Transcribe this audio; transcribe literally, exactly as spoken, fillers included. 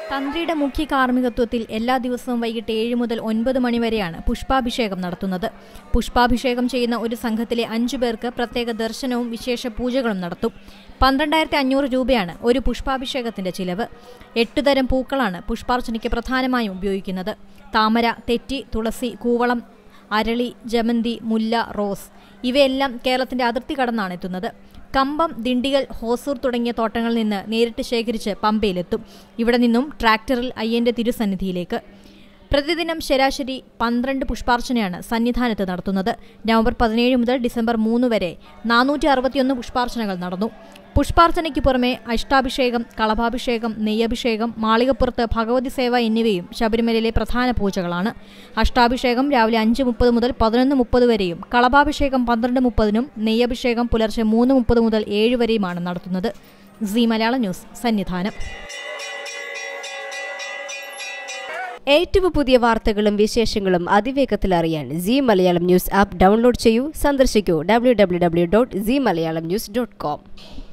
തന്ത്രിയുടെ മുഖ്യ കാർമ്മികത്വത്തിൽ എല്ലാ ദിവസവും വൈകിട്ട് ഏഴ് മുതൽ ഒൻപത് മണിവരെയാണ് പുഷ്പാഭിഷേകം നടത്തുന്നത്. പുഷ്പാഭിഷേകം ചെയ്യുന്ന ഒരു സംഘത്തിലെ അഞ്ചു പേർക്ക് പ്രത്യേക ദർശനവും വിശേഷ പൂജകളും നടത്തും. പന്ത്രണ്ടായിരത്തി അഞ്ഞൂറ് രൂപയാണ് ഒരു പുഷ്പാഭിഷേകത്തിന്റെ ചിലവ്. എട്ടു തരം പൂക്കളാണ് പുഷ്പാർച്ചനയ്ക്ക് പ്രധാനമായും ഉപയോഗിക്കുന്നത്. താമര, തെറ്റി, തുളസി, കൂവളം, അരളി, ജമന്തി, മുല്ല, റോസ് ഇവയെല്ലാം കേരളത്തിന്റെ അതിർത്തി കടന്നാണ് എത്തുന്നത്. കമ്പം, ദിണ്ടിഗൽ, ഹോസൂർ തുടങ്ങിയ തോട്ടങ്ങളിൽ നിന്ന് നേരിട്ട് ശേഖരിച്ച് പമ്പയിലെത്തും. ഇവിടെ നിന്നും ട്രാക്ടറിൽ അയ്യന്റെ തിരുസന്നിധിയിലേക്ക്. പ്രതിദിനം ശരാശരി പന്ത്രണ്ട് പുഷ്പാർച്ചനയാണ് സന്നിധാനത്ത് നടത്തുന്നത്. നവംബർ പതിനേഴ് മുതൽ ഡിസംബർ മൂന്ന് വരെ നാനൂറ്റി അറുപത്തിയൊന്ന് പുഷ്പാർച്ചനകൾ നടന്നു. പുഷ്പാർച്ചനയ്ക്ക് പുറമെ അഷ്ടാഭിഷേകം, കളഭാഭിഷേകം, നെയ്യഭിഷേകം, മാളികപ്പുറത്ത് ഭഗവതി സേവ എന്നിവയും ശബരിമലയിലെ പ്രധാന പൂജകളാണ്. അഷ്ടാഭിഷേകം രാവിലെ അഞ്ച് മുപ്പത് മുതൽ പതിനൊന്ന് മുപ്പത് വരെയും കളഭാഭിഷേകം പന്ത്രണ്ട് മുപ്പതിനും നെയ്യഭിഷേകം പുലർച്ചെ മൂന്ന് മുപ്പത് മുതൽ ഏഴ് വരെയുമാണ് നടത്തുന്നത്. Zee Malayalam news, Sannidhanam. ഏറ്റവും പുതിയ വാർത്തകളും വിശേഷങ്ങളും അതിവേഗത്തിൽ അറിയാൻ Zee Malayalam news app download ചെയ്യൂ. സന്ദർശിക്കൂ W W W dot Zee Malayalam news dot com.